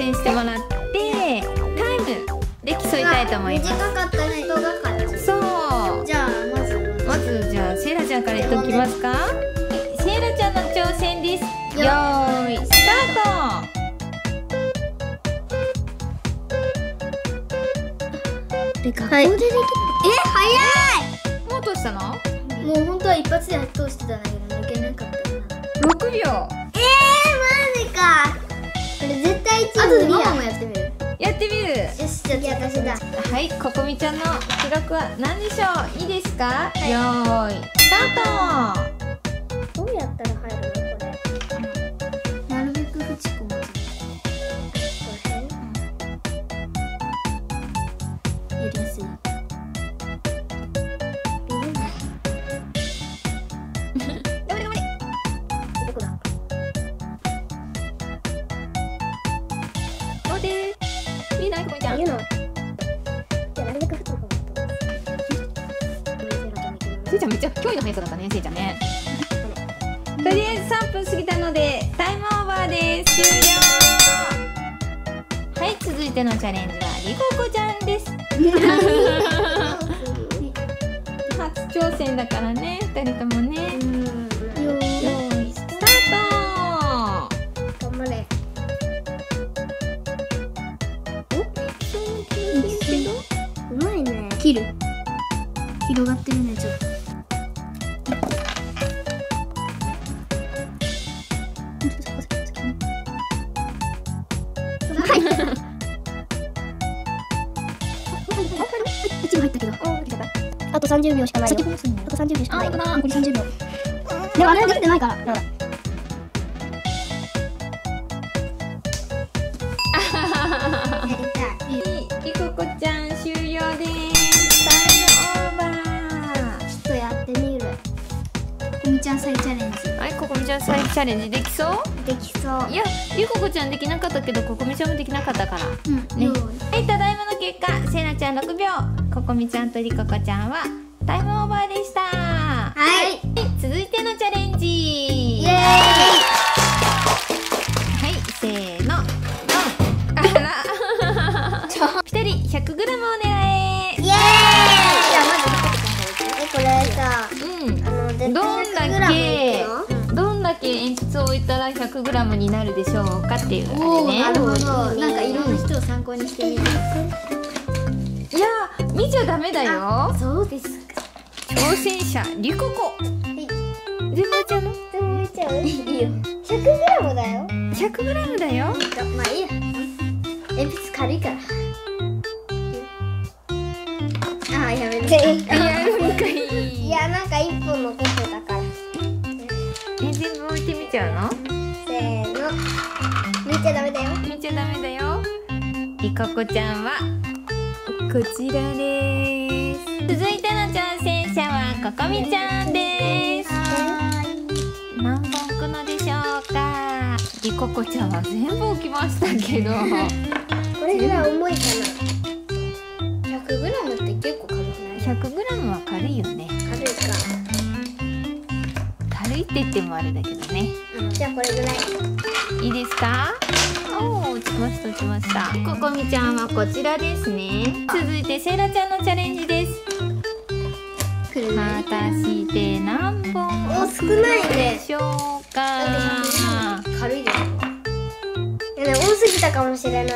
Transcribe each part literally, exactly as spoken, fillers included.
戦してもらってタイムで競いたいと思います。 短かった人が勝ち。 そう。 じゃあまずまずじゃあセイラちゃんから言っておきますか。セイラちゃんの挑戦です。よーいスタート。 で学校でできる。え、早い。 もうどうしたの？ もう本当は一発で通してたんだけど抜けなかったな。 ろくびょう。 えー、マジか。これ絶対一位無理や。あとでママもやってみる。 やってみる。 よし、じゃあ私だ。 はい、ここみちゃんの記録は何でしょう？いいですか？はい、よーいスタート。 どうやったら入るのこれ？なるべくふちこ持つ。やりやすい。 せいちゃんめっちゃ驚異の速さだったね、せいちゃんね。とりあえずさんぷん過ぎたのでタイムオーバーです。終了。はい、続いてのチャレンジはりここちゃんです。初挑戦だからね、ふたりともね。よーいスタート。 頑張れ。うまいね。切る。広がってるね、ちょっと。はい。一部入ったけど。あと三十秒しかないよ。あと三十秒しかない。残り三十秒。でもあれできてないから。 りここちゃん終了です。タイムオーバー。 ちょっとやってみる。ここみちゃん再チャレンジ。 はい、ここみちゃん再チャレンジできそう？ できそう。 いや、りここちゃんできなかったけど、ここみちゃんもできなかったから。 うんね。はい、ただいまの結果、せいなちゃんろくびょう、ここみちゃんとりここちゃんはタイムオーバーでした。 はい。 続いてのチャレンジ。 イエーイ。 はい、せーの、ドン。あら。ふたりひゃくグラムを狙え。 イエーイ。じゃあまずこれさ、 うん。どんだけどんだけ鉛筆を置いたらひゃくグラムになるでしょうかっていうあれね。 なるほど。なんかいろんな人を参考にしてみる。 いや見ちゃダメだよ。 そうですか。 挑戦者りここ。全部置いちゃうの？ 全部置いちゃう？いいよ。ひゃくグラムだよ。 ひゃくグラムだよ。 まあいいや。鉛筆軽いから。ああやめて。 やるんかい。 いやなんか一本残ってたから。 え全部置いてみちゃうの？ せーの。見ちゃダメだよ。 見ちゃダメだよ。りここちゃんはこちらです。続いての挑戦者はここみちゃんです。何本置くのでしょうか。りここちゃんは全部置きましたけど。 これぐらい重いかな。ひゃくグラムって結構軽くない？ ひゃくグラムは軽いよね。 軽いか。 軽いって言ってもあれだけどね。 うん、じゃあこれぐらい。 いいですか？おお、落ちました落ちました。ここみちゃんはこちらですね。続いてせいらちゃんのチャレンジです。果たして何本お少ないね。 でしょうか。 軽いです。いやでも多すぎたかもしれない。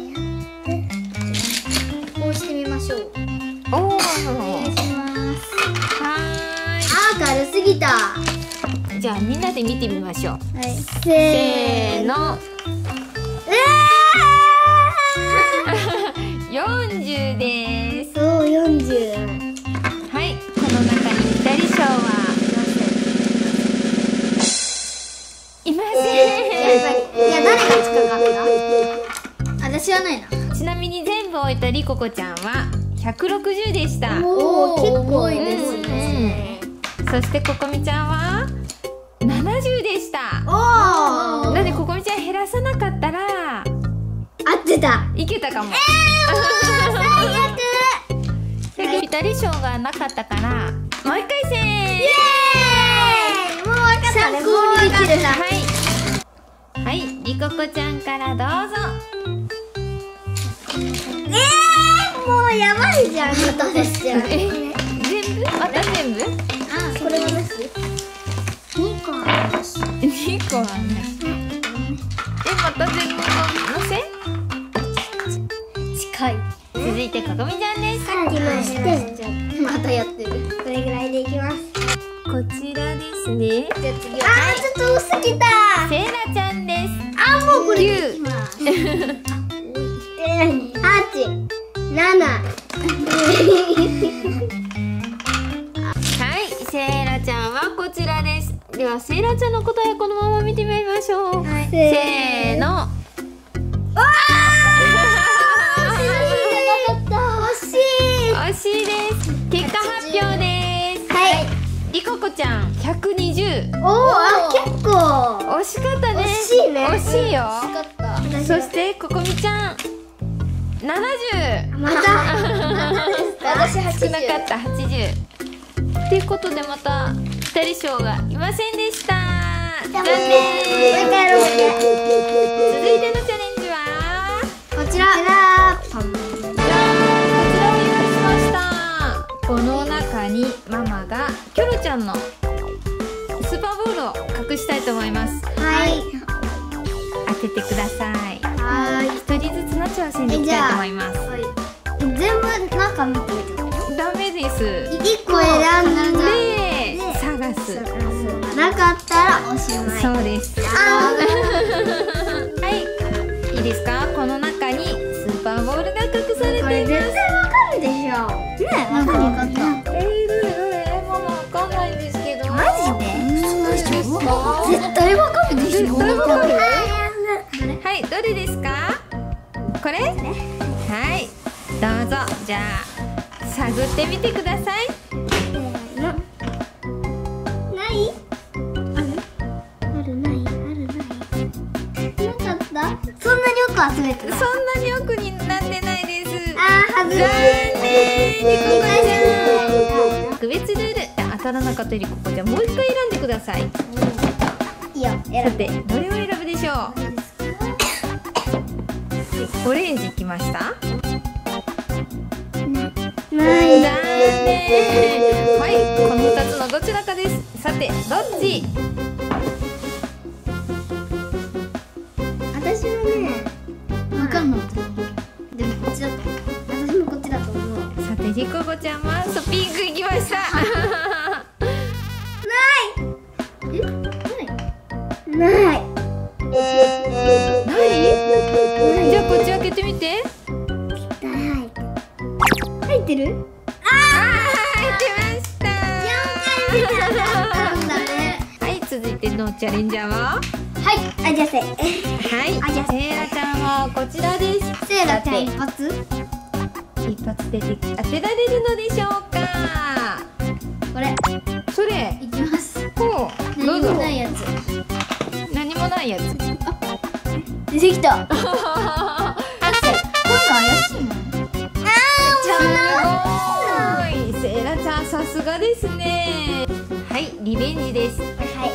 こうしてみましょう。 おお。 お願いします。 はーい。 あー軽すぎた。 じゃあみんなで見てみましょう。 はい。 せーの。よんじゅうです。 そうよんじゅう。 はい、この中にピタリ賞はいません。 やっぱりいや誰が作るかな。私はないな。 ちなみに全部置いたりここちゃんはひゃくろくじゅうでした。 おお結構多いですね。 そしてここみちゃんはななじゅうでした。 おお。 なんでここみちゃん減らさなかったら合ってた。 いけたかも。 えー、もう最悪。 だけどピタリ賞がなかったからもう一回戦。 イエーイ。もう分かった。参考にできるな。 はいはい、りここちゃんからどうぞ。 えー、もうやばいじゃん。またですじゃん。 え、全部？また全部？ あ、これはなし。二個はなし。 二個はなし。え、また全部のせ？ 近い。 続いてここみちゃんです。 さっきましてまたやってる。これぐらいでいきます。 こちらですね。 じゃあ次は。あー、ちょっと多すぎた。 セイラちゃんです。 あ、もうこれ。 九。 八、七。 はい、セイラちゃんはこちらです。ではセイラちゃんの答えこのまま見てみましょう。はい、せーの。わあ！ 惜しい。 惜しいです。結果発表です。 はい。 りここちゃんひゃくにじゅう。 おお、あ、結構。 惜しかったね。 惜しいね。 惜しいよ。 惜しかった。 そしてここみちゃんななじゅう。 また。私はちじゅう。 少なかったはちじゅう。ということでまたふたり賞がいませんでした。残念。続いてのチャレンジはこちら。 じゃあこちらを用意しました。この中にママがキョロちゃんのスーパーボールを隠したいと思います。 はい。 当ててください。 はい。 一人ずつの挑戦でいきたいと思います。 全部中見てみて。 ダメです。 一個選んで探す。 なかったらおしまい。 そうです。はい、いいですか。この中にスーパーボールが隠されています。 これ絶対わかるでしょ。ね、わかるわかった。 えー、どれどれ、ママわかんないんですけど。 マジで？そうでしょ。絶対わかるでしょ。 絶対わかる。はい、どれですか。これ？はい、どうぞ。じゃあ探ってみてください。 ない？ある？あるない？あるない？なかった？そんなに奥集めてない？ そんなに奥になってないです。 あー、外れ。 残念。特別ルール。当たらなかったりここじゃもう一回選んでください。 いいよ。 さてどれを選ぶでしょう。オレンジきました。 ない。 残念。はい、このふたつのどちらかです。さてどっち。 私もね、わかんない。でもこっちだと思う。私もこっちだと思う。 さてりここちゃんはそうピンクいきました。 ない。え、ない。ない。 ない？じゃあこっち開けてみて。 入ってる？ ああ、入ってました。 なんだね。 はい、続いてのチャレンジャーは。 はい、あ、じゃあせ。 はい、セイラちゃんはこちらです。 セイラちゃん一発？ 一発で当てられるのでしょうか。 これ。 それ。 いきます。 ほう、どうぞ。 何もないやつ。 何もないやつ。 出てきた。あ、そう。今回怪しいもん。 すごい。セイラちゃんさすがですね。はい、リベンジです。 はい。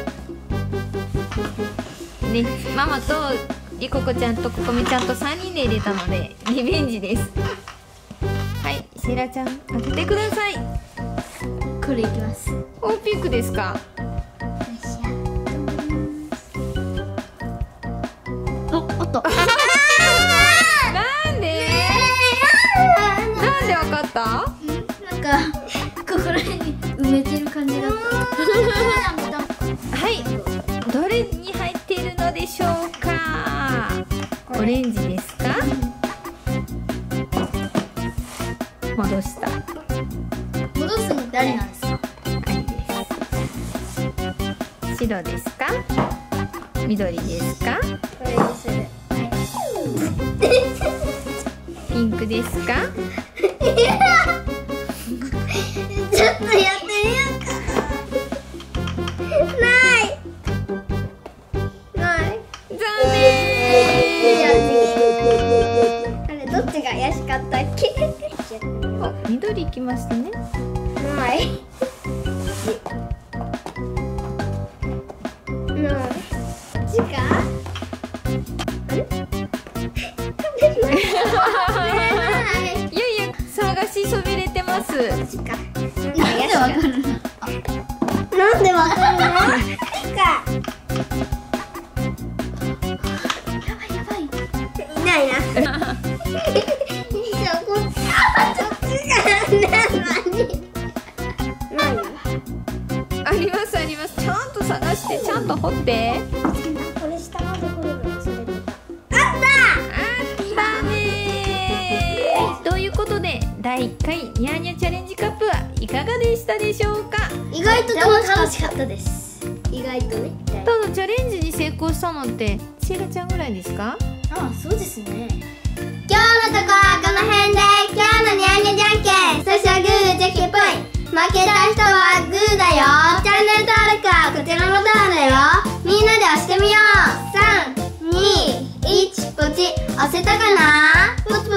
ね、ママとりここちゃんとここみちゃんとさんにんで入れたのでリベンジです。はい、セイラちゃん当ててください。 これいきます。 お、ピンクですか。 お、おっと。 なんで？なんでわかった？ なんかここら辺に埋めてる感じだった。 はい、どれに入っているのでしょうか。オレンジですか？戻した。 戻すの誰なんですか？ ありです。白ですか？緑ですか？ これにする。 ピンクですか？ ちょっとやってみようか。ない。ない。 残念。 あれ、どっちが怪しかったっけ？ お、緑いきましたね。 ない。ない。違う？ わかるの？なんでわかるの？か。やばいやばい。いないな。そこ。あ、そっちがありますあります。ちゃんと探してちゃんと掘って。 これ下のところに忘れてた。あった。 あったねー。ということでだいいっかいニャーニャチャレンジカップはいかがでしたでしょうか。 意外と楽しかったです。意外とね。 ただチャレンジに成功したのってシエラちゃんぐらいですか？ ああ、そうですね。今日のところはこの辺で、今日のニャーニャじゃんけん、最初はグーじゃんけんぽい。負けた人はグーだよ。チャンネル登録はこちらのボタンだよ。みんなで押してみよう。さん、に、いち、ポチ。押せたかな？ポチ